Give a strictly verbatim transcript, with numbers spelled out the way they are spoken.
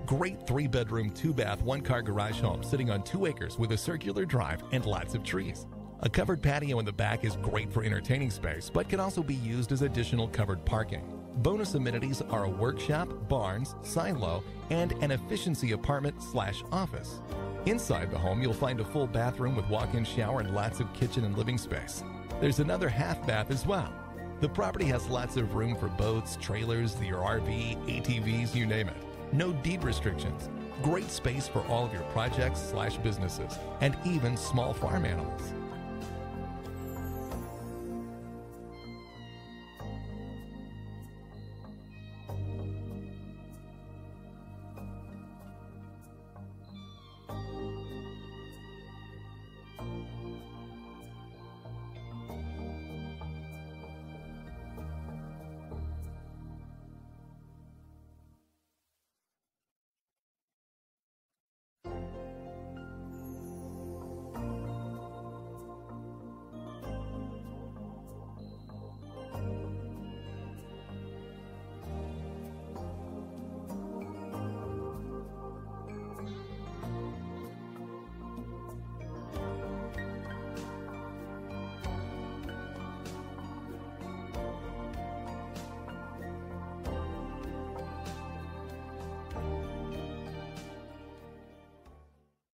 Great three-bedroom, two-bath, one-car garage home sitting on two acres with a circular drive and lots of trees. A covered patio in the back is great for entertaining space, but can also be used as additional covered parking. Bonus amenities are a workshop, barns, silo, and an efficiency apartment slash office. Inside the home, you'll find a full bathroom with walk-in shower and lots of kitchen and living space. There's another half bath as well. The property has lots of room for boats, trailers, your R V, A T Vs, you name it. No deed restrictions. Great space for all of your projects slash businesses, and even small farm animals.